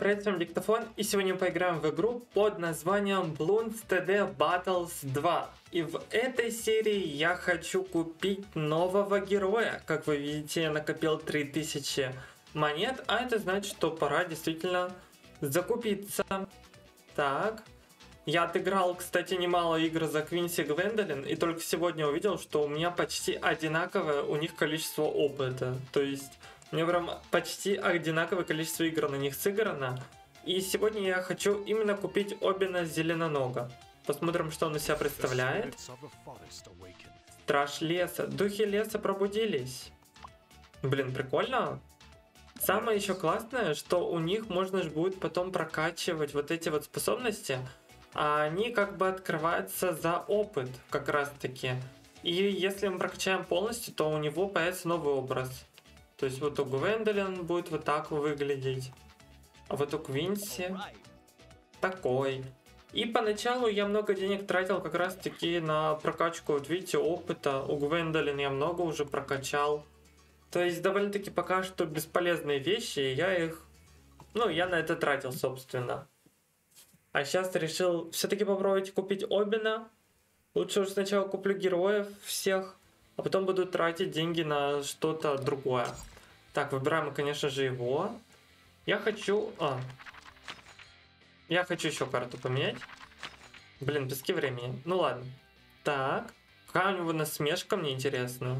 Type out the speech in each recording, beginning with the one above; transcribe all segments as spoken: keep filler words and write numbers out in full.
Всем привет, с вами Диктофон, и сегодня мы поиграем в игру под названием Bloons ти ди Battles два. И в этой серии я хочу купить нового героя. Как вы видите, я накопил три тысячи монет, а это значит, что пора действительно закупиться. Так, я отыграл, кстати, немало игр за Квинси Гвендолин, и только сегодня увидел, что у меня почти одинаковое у них количество опыта. То есть у меня прям почти одинаковое количество игр на них сыграно. И сегодня я хочу именно купить Обина Зеленонога. Посмотрим, что он из себя представляет. Страж леса. Духи леса пробудились. Блин, прикольно. Самое еще классное, что у них можно же будет потом прокачивать вот эти вот способности. А они как бы открываются за опыт как раз таки. И если мы прокачаем полностью, то у него появится новый образ. То есть вот у Гвендолин будет вот так выглядеть. А вот у Квинси такой. И поначалу я много денег тратил как раз таки на прокачку, вот видите, опыта. У Гвендолин я много уже прокачал. То есть довольно-таки пока что бесполезные вещи, и я их... Ну, я на это тратил, собственно. А сейчас решил все-таки попробовать купить Обина. Лучше уж сначала куплю героев всех, а потом буду тратить деньги на что-то другое. Так, выбираем, конечно же, его. Я хочу... А. Я хочу еще карту поменять. Блин, пески времени. Ну ладно. Так. Какая у него насмешка, мне интересно.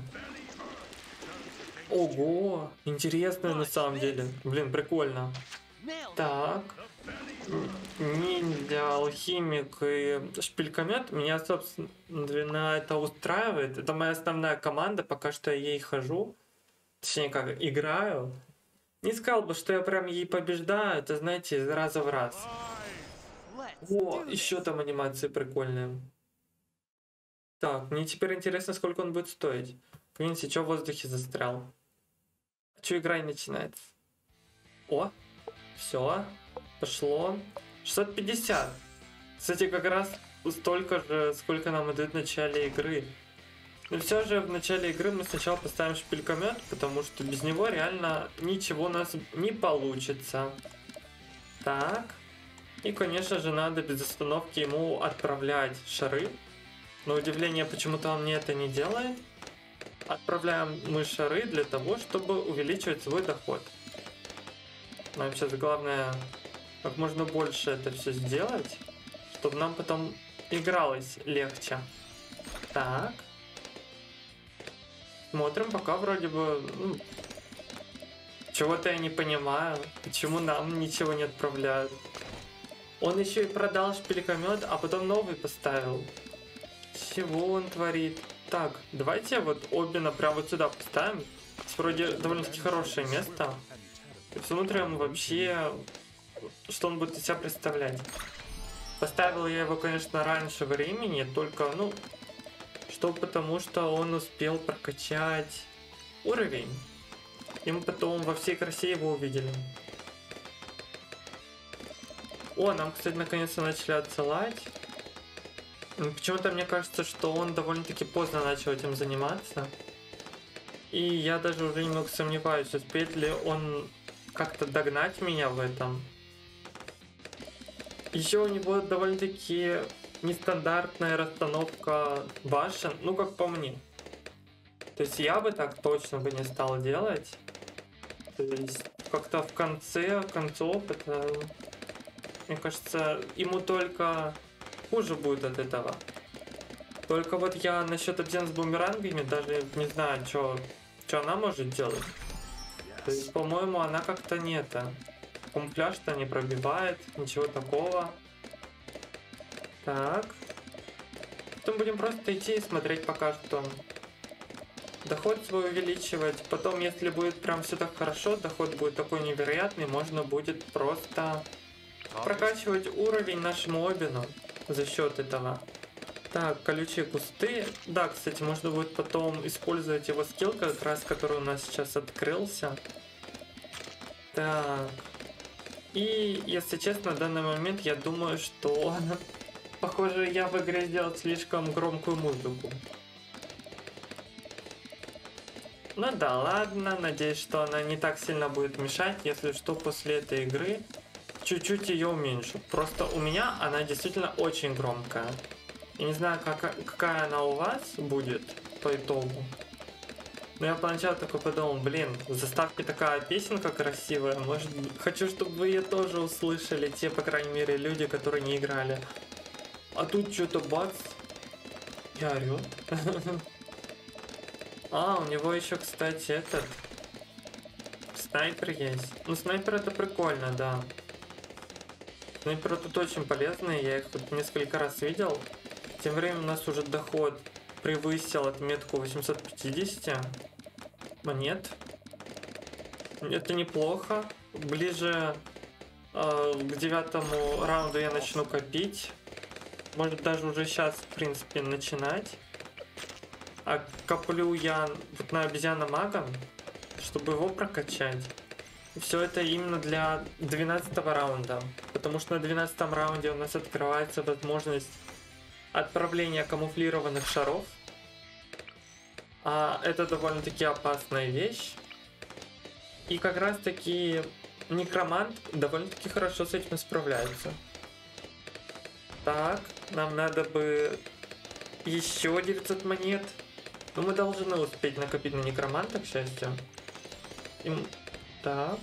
Ого! Интересно на самом деле. Блин, прикольно. Так. Ниндзя, алхимик и шпилькомет. Меня, собственно, это устраивает. Это моя основная команда. Пока что я ей хожу. Точнее, как играю. Не сказал бы, что я прям ей побеждаю. Это, знаете, из раза в раз. О, еще там анимации прикольные. Так, мне теперь интересно, сколько он будет стоить. Квинси, что в воздухе застрял? А что игра не начинается? О, все. Пошло. шестьсот пятьдесят. Кстати, как раз столько же, сколько нам идет в начале игры. Но все же в начале игры мы сначала поставим шпилькомет, потому что без него реально ничего у нас не получится. Так. И, конечно же, надо без остановки ему отправлять шары. На удивление, почему-то он мне это не делает. Отправляем мы шары для того, чтобы увеличивать свой доход. Нам сейчас главное как можно больше это все сделать, чтобы нам потом игралось легче. Так. Смотрим, пока вроде бы... Ну, чего-то я не понимаю, почему нам ничего не отправляют. Он еще и продал шпилькомет, а потом новый поставил. Чего он творит? Так, давайте вот Обина прямо вот сюда поставим. Здесь вроде довольно-таки хорошее место. Посмотрим вообще, что он будет из себя представлять. Поставил я его, конечно, раньше времени, только, ну, что потому что он успел прокачать уровень. И мы потом во всей красе его увидели. О, нам, кстати, наконец-то начали отсылать. Почему-то мне кажется, что он довольно-таки поздно начал этим заниматься. И я даже уже немного сомневаюсь, успеет ли он как-то догнать меня в этом. Еще у него довольно-таки нестандартная расстановка башен, ну как по мне. То есть я бы так точно бы не стал делать. То есть как-то в конце концов это, мне кажется, ему только хуже будет от этого. Только вот я насчет обзема с бумерангами даже не знаю, что она может делать. То есть, по-моему, она как-то не это. Камуфляж-то не пробивает, ничего такого. Так. Потом будем просто идти и смотреть пока что. Доход свой увеличивать. Потом, если будет прям все так хорошо, доход будет такой невероятный, можно будет просто прокачивать уровень нашему Обину за счет этого. Так, колючие кусты. Да, кстати, можно будет потом использовать его скилл, как раз который у нас сейчас открылся. Так. И, если честно, в данный момент я думаю, что похоже, я в игре сделал слишком громкую музыку. Ну да, ладно, надеюсь, что она не так сильно будет мешать, если что, после этой игры чуть-чуть ее уменьшу. Просто у меня она действительно очень громкая. Я не знаю, как, какая она у вас будет по итогу. Но я поначалу такой подумал, блин, в заставке такая песенка красивая. Может, хочу, чтобы вы ее тоже услышали. Те, по крайней мере, люди, которые не играли. А тут что-то бац. И орёт. А, у него еще, кстати, этот... Снайпер есть. Ну, снайпер это прикольно, да. Снайперы тут очень полезные, я их тут несколько раз видел. Тем временем у нас уже доход превысил отметку восемьсот пятьдесят монет. Это неплохо. Ближе э, к девятому раунду я начну копить. Может даже уже сейчас, в принципе, начинать. А коплю я вот на обезьяна мага, чтобы его прокачать. Все это именно для двенадцатого раунда. Потому что на двенадцатом раунде у нас открывается возможность отправления камуфлированных шаров. А это довольно-таки опасная вещь. И как раз таки некромант довольно-таки хорошо с этим справляется. Так, нам надо бы еще девятьсот монет. Но мы должны успеть накопить на некроманта, к счастью. И... Так.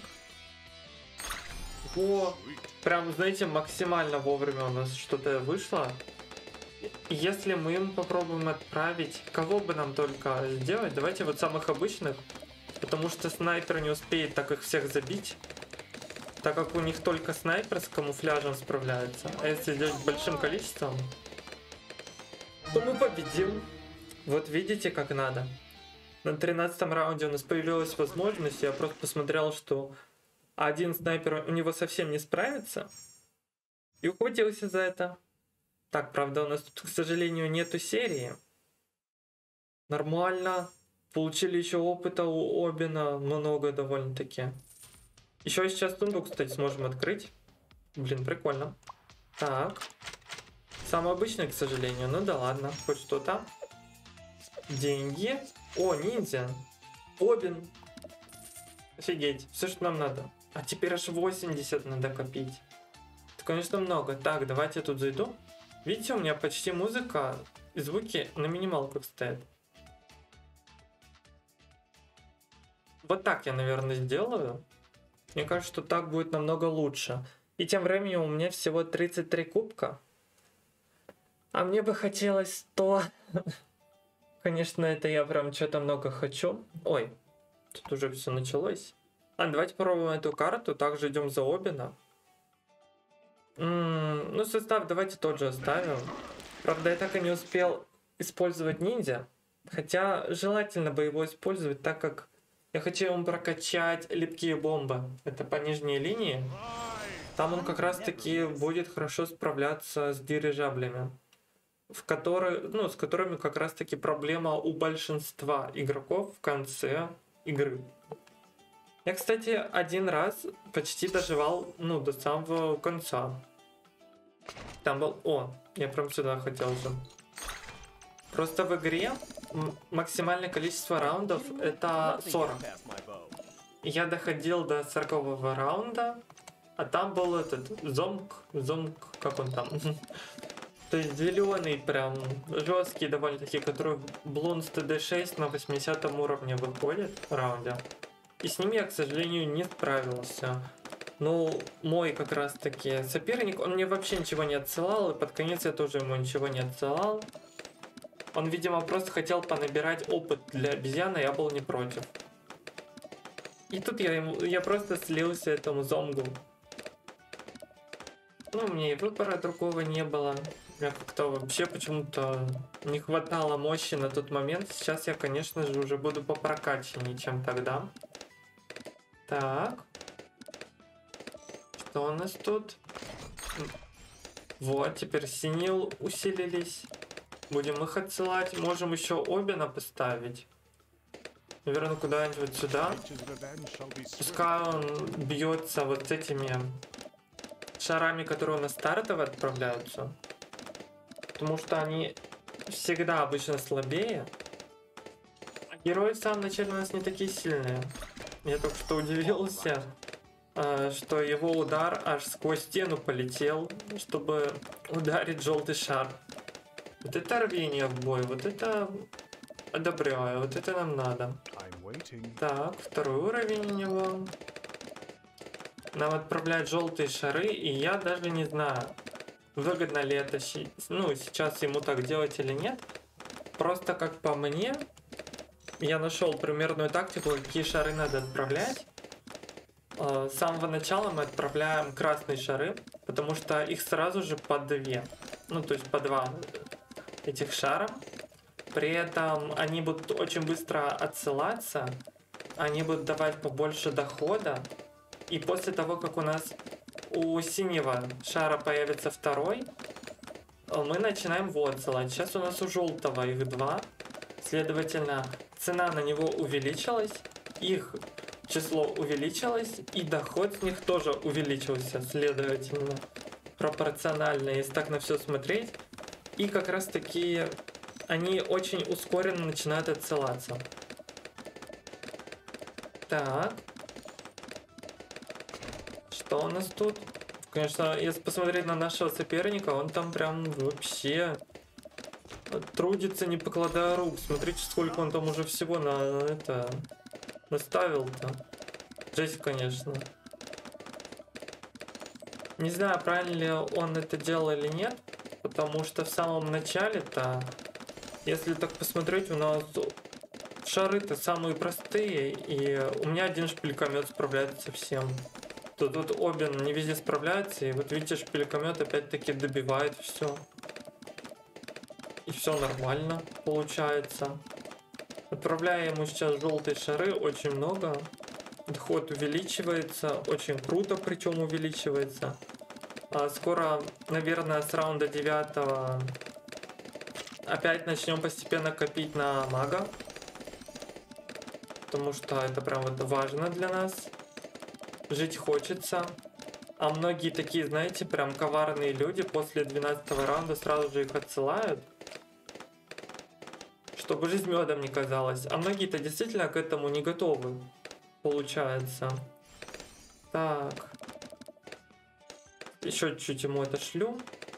Во, прям, знаете, максимально вовремя у нас что-то вышло. Если мы им попробуем отправить, кого бы нам только сделать, давайте вот самых обычных, потому что снайпер не успеет так их всех забить, так как у них только снайпер с камуфляжем справляется. А если сделать большим количеством, то мы победим. Вот видите, как надо. На тринадцатом раунде у нас появилась возможность, я просто посмотрел, что один снайпер у него совсем не справится, и ухватился за это. Так, правда, у нас тут, к сожалению, нету серии. Нормально. Получили еще опыта у Обина, много довольно-таки. Еще сейчас сундук, кстати, сможем открыть. Блин, прикольно. Так. Самый обычный, к сожалению, ну да ладно, хоть что-то. Деньги. О, ниндзя. Обин. Офигеть, все, что нам надо. А теперь аж восемьдесят надо копить. Это, конечно, много. Так, давайте я тут зайду. Видите, у меня почти музыка и звуки на минималках стоят. Вот так я, наверное, сделаю. Мне кажется, что так будет намного лучше. И тем временем у меня всего тридцать три кубка. А мне бы хотелось сто. Конечно, это я прям что-то много хочу. Ой, тут уже все началось. А, давайте попробуем эту карту. Также идем за Обина. М-м, ну, состав давайте тот же оставим. Правда, я так и не успел использовать ниндзя. Хотя желательно бы его использовать, так как я хочу ему прокачать липкие бомбы. Это по нижней линии. Там он как раз таки будет хорошо справляться с дирижаблями. В которые, ну, с которыми как раз таки проблема у большинства игроков в конце игры. Я, кстати, один раз почти доживал, ну, до самого конца. Там был... О, я прям сюда хотел же. Просто в игре максимальное количество раундов это сорок. Я доходил до сорокового раунда, а там был этот зомб, зомб, как он там? То есть зеленый, прям жесткий довольно-таки, который Bloons ти ди шесть на восьмидесятом уровне выходит в раунде. И с ним я, к сожалению, не справился. Ну, мой как раз таки соперник, он мне вообще ничего не отсылал, и под конец я тоже ему ничего не отсылал. Он, видимо, просто хотел понабирать опыт для обезьяны, я был не против. И тут я, ему, я просто слился этому зомбу. Ну, мне и выбора другого не было. Я как-то вообще почему-то не хватало мощи на тот момент. Сейчас я, конечно же, уже буду попрокачаннее, чем тогда. Так. Что у нас тут? Вот, теперь синие усилились. Будем их отсылать. Можем еще Обина поставить. Наверное, куда-нибудь вот сюда. Пускай он бьется вот с этими шарами, которые у нас стартово отправляются. Потому что они всегда обычно слабее. А герои в самом начале у нас не такие сильные. Я только что удивился. э, что его удар аж сквозь стену полетел, чтобы ударить желтый шар. Вот это рвение в бой, вот это одобряю, вот это нам надо. Так, второй уровень у него. Нам отправляют желтые шары, и я даже не знаю, выгодно ли это ну, сейчас ему так делать или нет. Просто как по мне, я нашел примерную тактику, какие шары надо отправлять. С самого начала мы отправляем красные шары, потому что их сразу же по две. Ну, то есть по два этих шара. При этом они будут очень быстро отсылаться, они будут давать побольше дохода. И после того, как у нас у синего шара появится второй, мы начинаем его отсылать. Сейчас у нас у желтого их два. Следовательно, цена на него увеличилась, их число увеличилось, и доход с них тоже увеличился. Следовательно, пропорционально, если так на все смотреть. И как раз таки они очень ускоренно начинают отсылаться. Так. Что у нас тут? Конечно, если посмотреть на нашего соперника, он там прям вообще трудится, не покладая рук. Смотрите, сколько он там уже всего на, на это наставил-то. Жесть, конечно. Не знаю, правильно ли он это делал или нет, потому что в самом начале-то, если так посмотреть, у нас шары-то самые простые, и у меня один шпилькомет справляется со всем. Тут вот обе не везде справляются, и вот видите, шпилькомет опять-таки добивает все. И все нормально получается. Отправляю ему сейчас желтые шары, очень много. Доход увеличивается, очень круто причем увеличивается. А скоро, наверное, с раунда девятого опять начнем постепенно копить на мага. Потому что это прям вот важно для нас. Жить хочется. А многие такие, знаете, прям коварные люди после двенадцатого раунда сразу же их отсылают. Чтобы жизнь медом не казалась. А многие-то действительно к этому не готовы. Получается. Так. Еще чуть-чуть ему отошлю.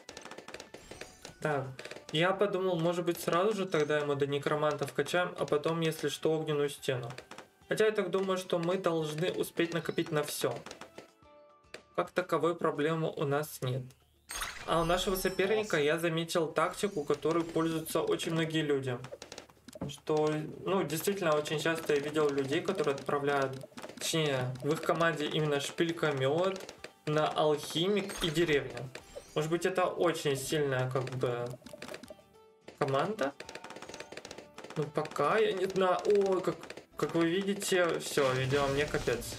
Так. Я подумал, может быть, сразу же тогда ему до некроманта вкачаем, а потом, если что, огненную стену. Хотя я так думаю, что мы должны успеть накопить на все. Как таковой проблемы у нас нет. А у нашего соперника я заметил тактику, которой пользуются очень многие люди. Что, ну, действительно, очень часто я видел людей, которые отправляют, точнее, в их команде именно шпилькомет, на алхимик и деревню. Может быть, это очень сильная, как бы, команда. Но пока я не знаю. О, как, как вы видите, все, видео мне капец.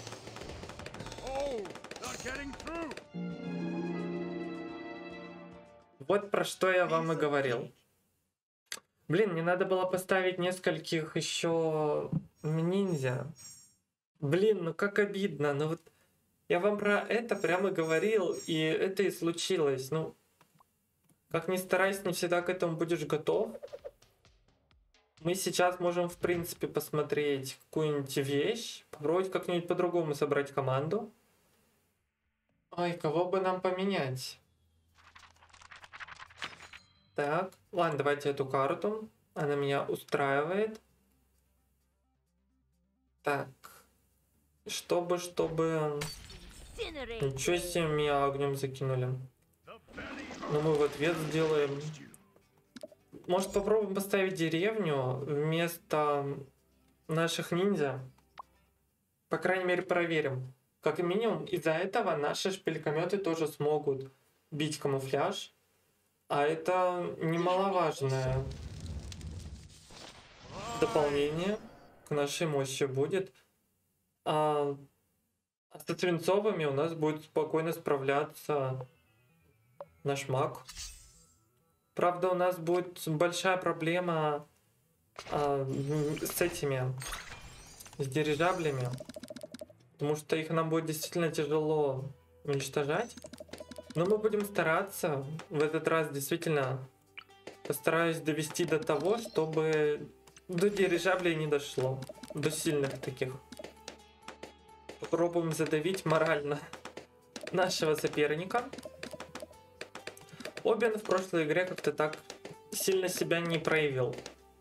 Вот про что я вам и говорил. Блин, мне надо было поставить нескольких еще ниндзя. Блин, ну как обидно. Ну вот я вам про это прямо говорил, и это и случилось. Ну, как ни старайся, не всегда к этому будешь готов. Мы сейчас можем, в принципе, посмотреть какую-нибудь вещь, попробовать как-нибудь по-другому собрать команду. Ой, кого бы нам поменять? Так, ладно, давайте эту карту. Она меня устраивает. Так. Чтобы, чтобы... Ничего себе, меня огнем закинули. Но мы в ответ сделаем. Может, попробуем поставить деревню вместо наших ниндзя? По крайней мере, проверим. Как минимум, из-за этого наши шпилькометы тоже смогут бить камуфляж. А это немаловажное дополнение к нашей мощи будет. А со свинцовыми у нас будет спокойно справляться наш маг. Правда, у нас будет большая проблема а, с этими, с дирижаблями. Потому что их нам будет действительно тяжело уничтожать. Но мы будем стараться. В этот раз действительно постараюсь довести до того, чтобы до дирижаблей не дошло. До сильных таких. Попробуем задавить морально нашего соперника. Обен в прошлой игре как-то так сильно себя не проявил.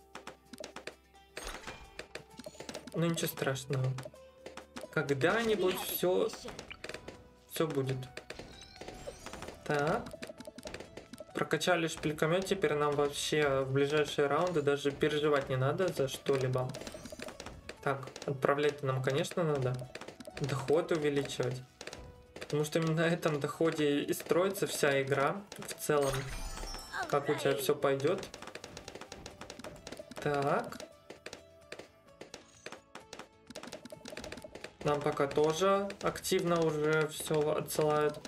Ну ничего страшного. Когда-нибудь все, все будет. Так. Прокачали шпилькомет, теперь нам вообще в ближайшие раунды даже переживать не надо за что-либо. Так, отправлять нам, конечно, надо. Доход увеличивать. Потому что именно на этом доходе и строится вся игра в целом. Как у тебя все пойдет. Так. Нам пока тоже активно уже все отсылают.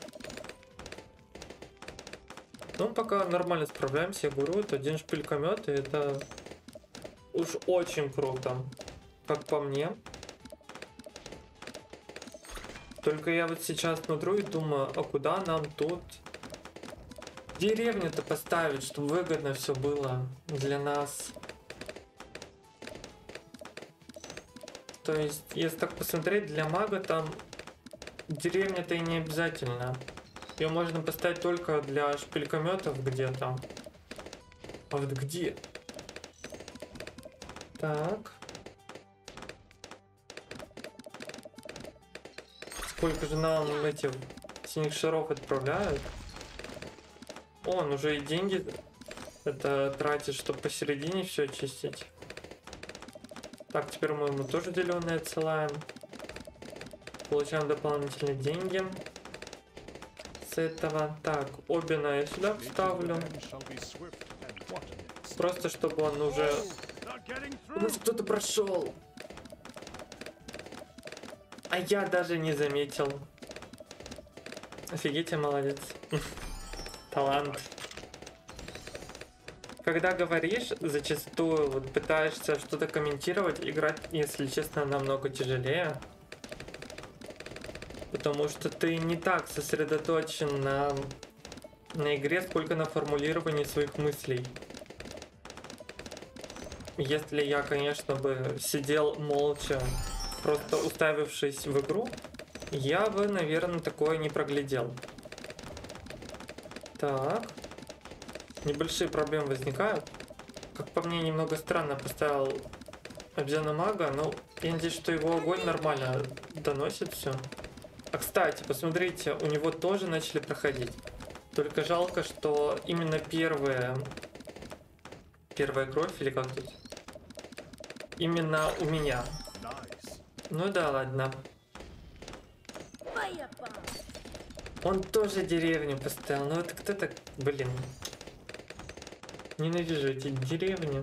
Ну, пока нормально справляемся, я говорю, это один шпилькомет, и это уж очень круто, как по мне. Только я вот сейчас смотрю и думаю, а куда нам тут деревню-то поставить, чтобы выгодно все было для нас. То есть, если так посмотреть, для мага там деревня-то и не обязательно. Ее можно поставить только для шпилькометов где-то. А вот где? Так. Сколько же нам этих синих шаров отправляют? Он уже и деньги это тратит, чтобы посередине все очистить. Так, теперь мы ему тоже зеленые отсылаем. Получаем дополнительные деньги с этого. Так, Обина я сюда вставлю. Просто чтобы он уже... У нас кто-то прошел. А я даже не заметил. Офигеть, я молодец. Талант. Когда говоришь, зачастую вот пытаешься что-то комментировать, играть, если честно, намного тяжелее. Потому что ты не так сосредоточен на, на игре, сколько на формулировании своих мыслей. Если я, конечно, бы сидел молча, просто уставившись в игру, я бы, наверное, такое не проглядел. Так. Небольшие проблемы возникают. Как по мне, немного странно поставил обезьяну мага, но я надеюсь, что его огонь нормально доносит все. А кстати, посмотрите, у него тоже начали проходить. Только жалко, что именно первая первая кровь, или как тут? Именно у меня. Ну да, ладно. Он тоже деревню поставил. Ну это кто так, блин. Ненавижу эти деревни.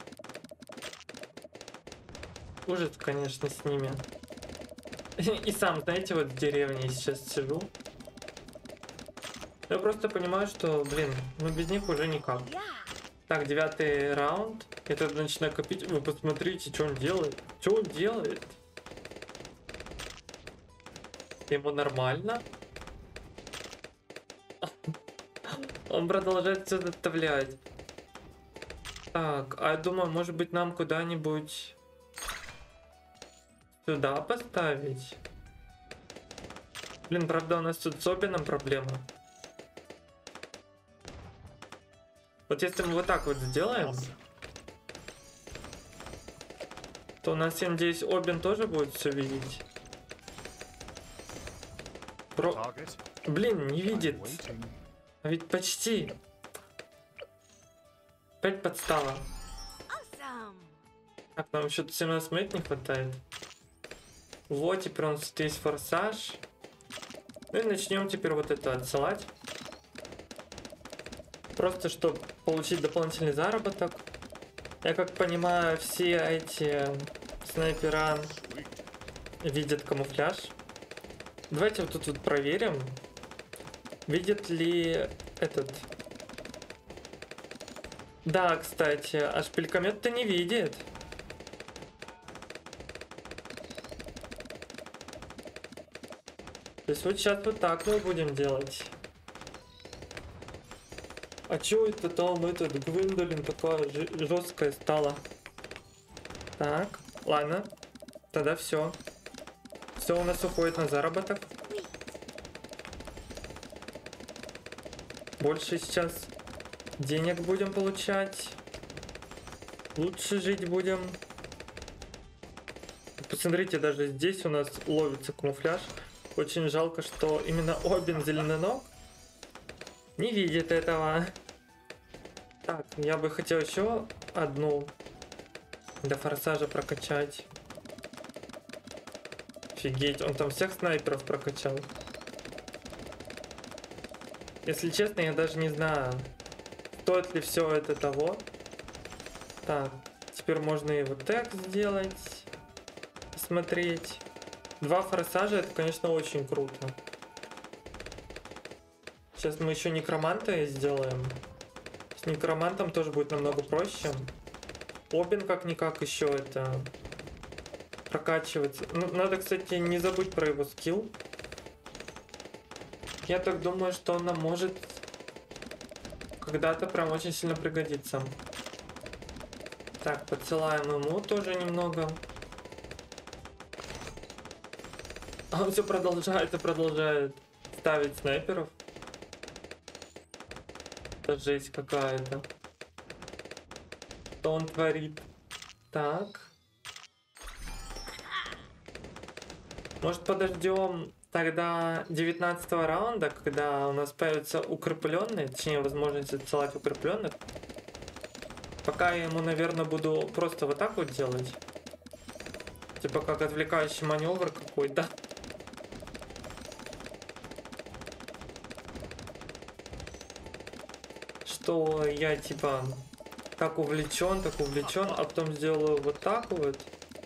Ужас, конечно, с ними. И сам, знаете, вот в деревне сейчас сижу. Я просто понимаю, что, блин, ну без них уже никак. Так, девятый раунд. Я тогда начинаю копить. Вы посмотрите, что он делает. Что он делает? Ему нормально. Он продолжает все доставлять. Так, а я думаю, может быть, нам куда-нибудь сюда поставить? Блин, правда, у нас тут с Обином проблема. Вот если мы вот так вот сделаем, то у нас, я надеюсь, Обин тоже будет все видеть. Про... Блин, не видит. А ведь почти. Опять подстава. Так, нам еще семнадцать минут не хватает. Вот, теперь у нас есть форсаж. Ну и начнем теперь вот это отсылать. Просто чтобы получить дополнительный заработок. Я как понимаю, все эти снайпера видят камуфляж. Давайте вот тут вот проверим. Видит ли этот... Да, кстати, а шпилькомет-то не видит. То есть вот сейчас вот так мы будем делать. А чё это там этот Гвендолин такая жесткая стала? Так, ладно. Тогда все. Все у нас уходит на заработок. Больше сейчас денег будем получать. Лучше жить будем. Посмотрите, даже здесь у нас ловится камуфляж. Очень жалко, что именно Обин Зеленоног не видит этого. Так, я бы хотел еще одну до форсажа прокачать. Офигеть, он там всех снайперов прокачал. Если честно, я даже не знаю, стоит ли все это того. Так, теперь можно и вот так сделать. Посмотреть. Два форсажа, это, конечно, очень круто. Сейчас мы еще некроманта сделаем. С некромантом тоже будет намного проще. Обин как-никак еще это прокачивается. Ну, надо, кстати, не забыть про его скилл. Я так думаю, что он нам может когда-то прям очень сильно пригодиться. Так, подсылаем ему тоже немного. А он все продолжает и продолжает ставить снайперов. Это жесть какая-то. Что он творит? Так. Может, подождем тогда девятнадцатого раунда, когда у нас появятся укрепленные, точнее, возможность отсылать укрепленных. Пока я ему, наверное, буду просто вот так вот делать. Типа как отвлекающий маневр какой-то. Что я типа так увлечен, так увлечен, а потом сделаю вот так вот.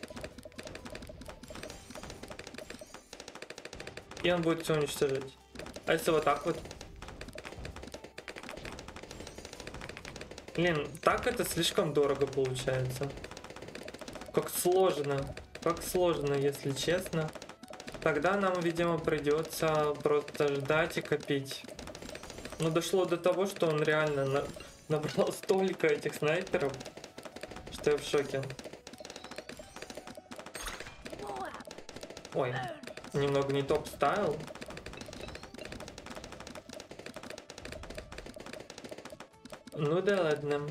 И он будет все уничтожать. А если вот так вот? Блин, так это слишком дорого получается. Как сложно. Как сложно, если честно. Тогда нам, видимо, придется просто ждать и копить. Но дошло до того, что он реально на... набрал столько этих снайперов, что я в шоке. Ой, немного не топ ставил. Ну да ладно.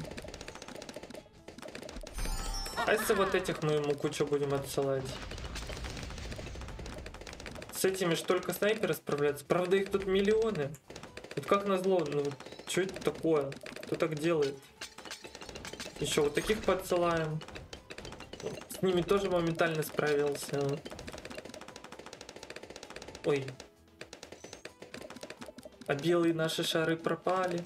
А если вот этих мы ему кучу будем отсылать? С этими ж только снайперы справляются. Правда, их тут миллионы. Вот как назло, ну что это такое? Кто так делает? Еще вот таких подсылаем. С ними тоже моментально справился. Ой. А белые наши шары пропали.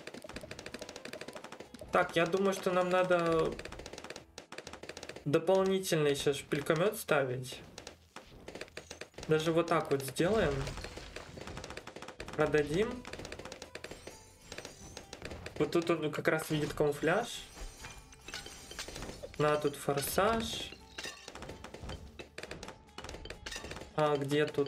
Так, я думаю, что нам надо дополнительный сейчас шпилькомет ставить. Даже вот так вот сделаем. Продадим. Вот тут он как раз видит камуфляж. На тут форсаж. А где тут?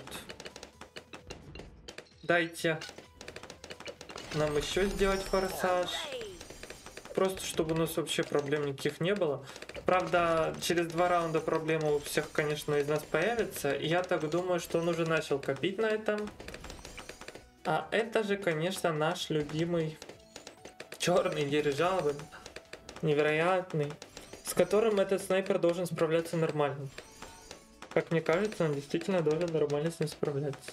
Дайте нам еще сделать форсаж. Просто чтобы у нас вообще проблем никаких не было. Правда, через два раунда проблемы у всех, конечно, из нас появится. И я так думаю, что он уже начал копить на этом. А это же, конечно, наш любимый черный дирижабль. Невероятный. С которым этот снайпер должен справляться нормально. Как мне кажется, он действительно должен нормально с ним справляться.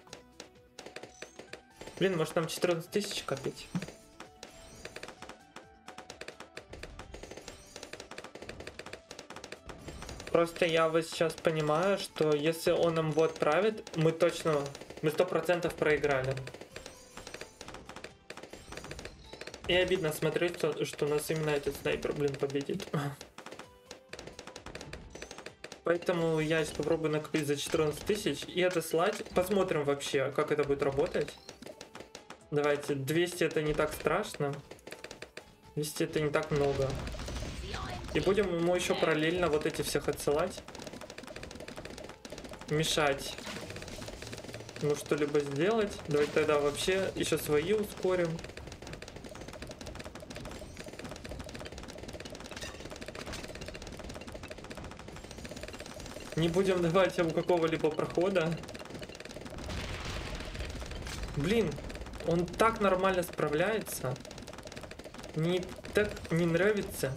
Блин, может нам четырнадцать тысяч копить? Просто я вот сейчас понимаю, что если он нам вот правит, мы точно, мы сто процентов проиграли. И обидно смотреть, что, что у нас именно этот снайпер, блин, победит. Поэтому я сейчас попробую накопить за четырнадцать тысяч и отослать. Посмотрим вообще, как это будет работать. Давайте, двести это не так страшно. двести это не так много. И будем ему еще параллельно вот эти всех отсылать. Мешать. Ну, что-либо сделать. Давайте тогда вообще еще свои ускорим. Не будем давать ему какого-либо прохода. Блин, он так нормально справляется. Мне так не нравится.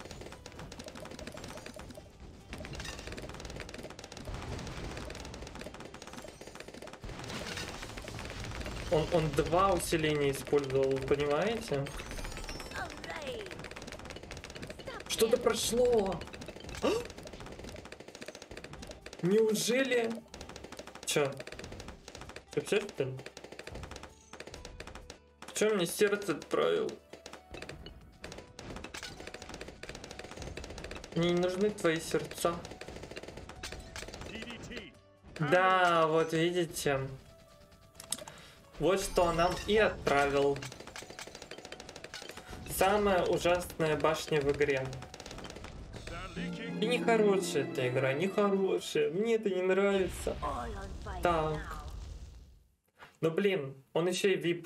Он, он два усиления использовал, понимаете? Что-то прошло. А? Неужели? Чё? Ты все что ли? Чё мне сердце отправил? Мне не нужны твои сердца. Да, вот видите. Вот что он нам и отправил. Самая ужасная башня в игре. И нехорошая эта игра, нехорошая. Мне это не нравится. Так. Ну блин, он еще и вип.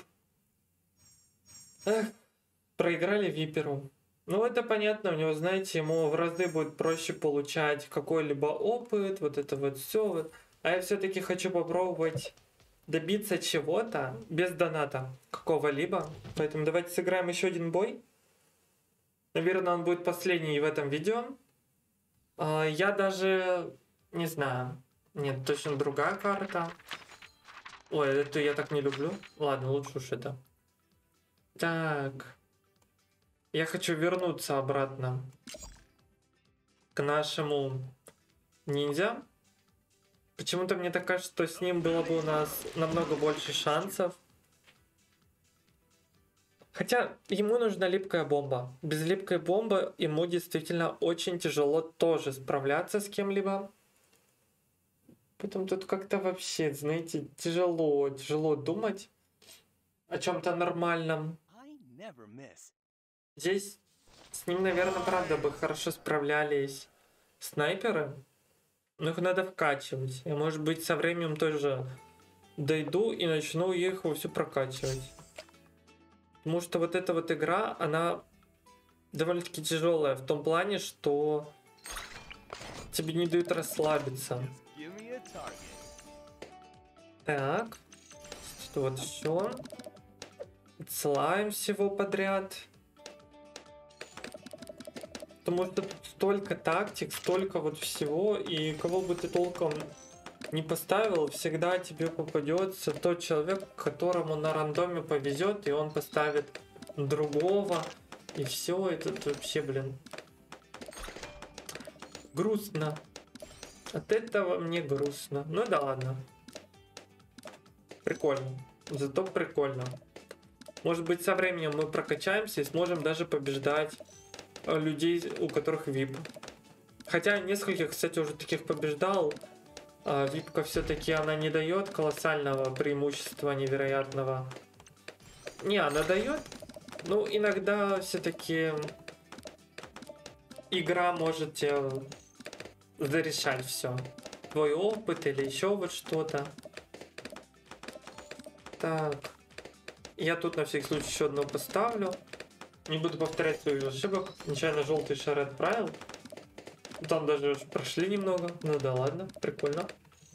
Эх, проиграли виперу. Ну это понятно, у него, знаете, ему в разы будет проще получать какой-либо опыт, вот это вот все. Вот. А я все-таки хочу попробовать добиться чего-то без доната какого-либо. Поэтому давайте сыграем еще один бой. Наверное, он будет последний в этом видео. Я даже не знаю. Нет, точно другая карта. Ой, эту я так не люблю. Ладно, лучше уж это. Так. Я хочу вернуться обратно к нашему ниндзя. Почему-то мне так кажется, что с ним было бы у нас намного больше шансов. Хотя ему нужна липкая бомба. Без липкой бомбы ему действительно очень тяжело тоже справляться с кем-либо. Поэтому тут как-то вообще, знаете, тяжело, тяжело думать о чем-то нормальном. Здесь с ним, наверное, правда бы хорошо справлялись снайперы. Но их надо вкачивать. Я, может быть, со временем тоже дойду и начну их вовсю прокачивать. Потому что вот эта вот игра, она довольно-таки тяжелая в том плане, что тебе не дают расслабиться. Так. Что вот все. Отсылаем всего подряд. Потому что тут столько тактик, столько вот всего, и кого бы ты толком не поставил, всегда тебе попадется тот человек, которому на рандоме повезет, и он поставит другого, и все, это вообще, блин, грустно. От этого мне грустно. Ну да ладно. Прикольно. Зато прикольно. Может быть, со временем мы прокачаемся и сможем даже побеждать людей, у которых вип. Хотя нескольких, кстати, уже таких побеждал. А випка все-таки она не дает колоссального преимущества невероятного. Не, она дает. Ну, иногда все-таки игра может тебе зарешать все. Твой опыт или еще вот что-то. Так. Я тут на всякий случай еще одно поставлю. Не буду повторять своих ошибок. Нечаянно желтый шар отправил. Там даже прошли немного. Ну да ладно, прикольно.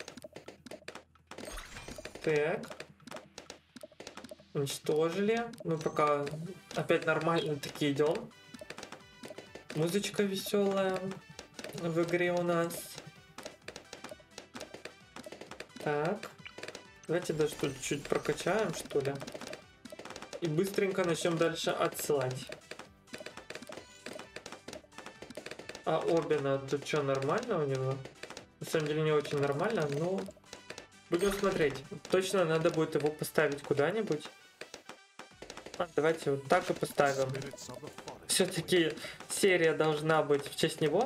Так. Уничтожили. Мы пока опять нормально таки идем. Музычка веселая в игре у нас. Так. Давайте даже тут чуть прокачаем, что ли. И быстренько начнем дальше отсылать. А Обина тут что, нормально у него? На самом деле не очень нормально, но будем смотреть. Точно надо будет его поставить куда-нибудь. А, давайте вот так и поставим. Все-таки серия должна быть в честь него.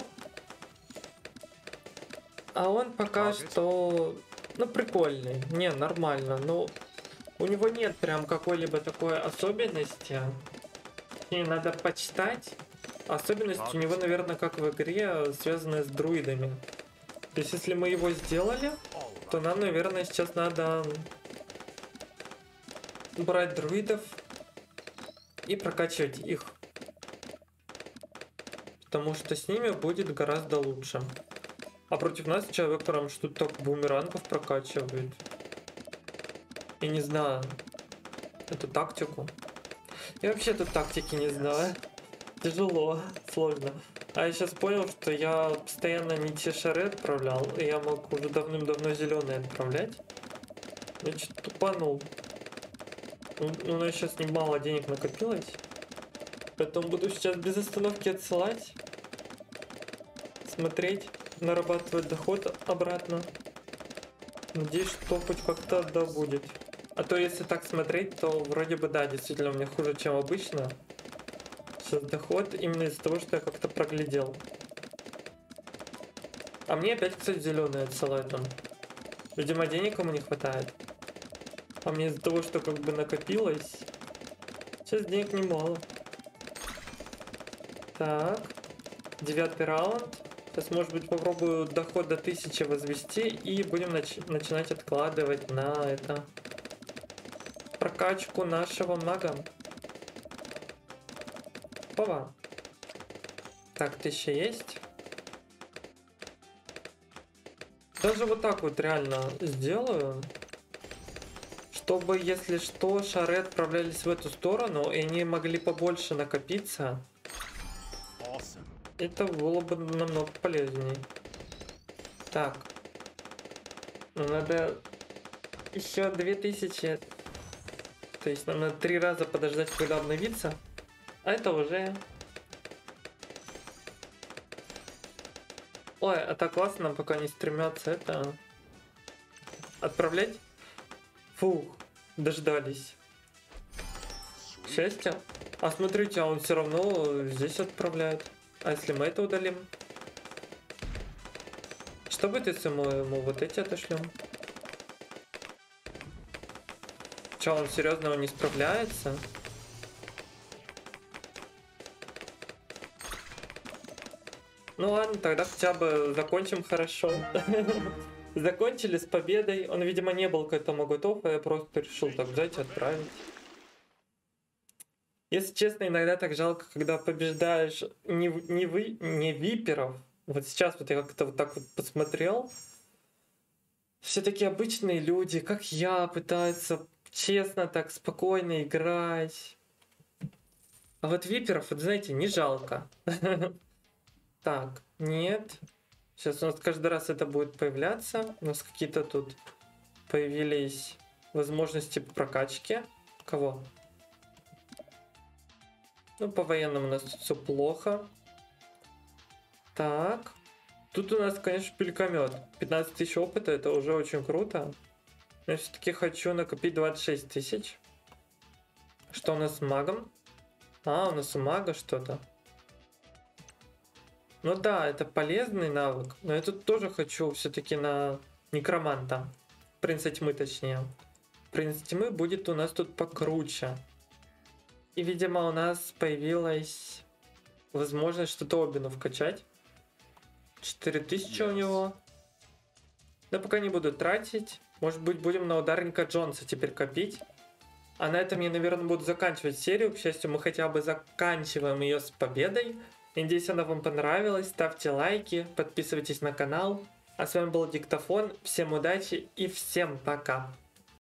А он пока что, ну, прикольный. Не, нормально. Но у него нет прям какой-либо такой особенности. И надо почитать. Особенность у него, наверное, как в игре, связанная с друидами. То есть, если мы его сделали, то нам, наверное, сейчас надо брать друидов и прокачивать их. Потому что с ними будет гораздо лучше. А против нас человек прям что-то так бумерангов прокачивает. Я не знаю. Эту тактику. Я вообще тут тактики не знаю. Тяжело, сложно. А я сейчас понял, что я постоянно не те шары отправлял, и я мог уже давным-давно зеленые отправлять. Я что-то тупанул. Ну, у нас сейчас немало денег накопилось. Поэтому буду сейчас без остановки отсылать. Смотреть, нарабатывать доход обратно. Надеюсь, что хоть как-то да будет. А то если так смотреть, то вроде бы да, действительно у меня хуже, чем обычно. Сейчас доход именно из-за того, что я как-то проглядел. А мне опять, кстати, зеленые отсылают он. Видимо, денег ему не хватает. А мне из-за того, что как бы накопилось, сейчас денег немало. Так. Девятый раунд. Сейчас, может быть, попробую доход до тысячи возвести и будем нач начинать откладывать на это прокачку нашего мага. Опа. Так, тысяча есть. Даже вот так вот реально сделаю, чтобы, если что, шары отправлялись в эту сторону, и они могли побольше накопиться. Это было бы намного полезнее. Так. Ну, надо еще две тысячи. То есть нам надо три раза подождать, когда обновится. А это уже... Ой, а так классно, пока не стремятся это... Отправлять? Фух, дождались. Счастье. А смотрите, а он все равно здесь отправляет. А если мы это удалим? Что будет, если мы ему вот эти отошлем? Че, он серьезно он не справляется? Ну ладно, тогда хотя бы закончим хорошо. Закончили с победой. Он, видимо, не был к этому готов, а я просто решил так взять и отправить. Если честно, иногда так жалко, когда побеждаешь не, не, вы, не виперов. Вот сейчас вот я как-то вот так вот посмотрел. Все такие обычные люди, как я, пытаются честно так спокойно играть. А вот виперов, вот знаете, не жалко. Так, нет. Сейчас у нас каждый раз это будет появляться. У нас какие-то тут появились возможности прокачки. Кого? Ну, по военному у нас тут все плохо. Так. Тут у нас, конечно, пелькомет. пятнадцать тысяч опыта, это уже очень круто. Но я все-таки хочу накопить двадцать шесть тысяч. Что у нас с магом? А, у нас у мага что-то. Ну да, это полезный навык. Но я тут тоже хочу все-таки на некроманта. Принца тьмы, точнее. Принц тьмы будет у нас тут покруче. И, видимо, у нас появилась возможность что-то Обину вкачать. четыре тысячи yes. у него. Но пока не буду тратить. Может быть, будем на ударника Джонса теперь копить. А на этом я, наверное, буду заканчивать серию. К счастью, мы хотя бы заканчиваем ее с победой. Надеюсь, она вам понравилась. Ставьте лайки, подписывайтесь на канал. А с вами был Диктофон. Всем удачи и всем пока.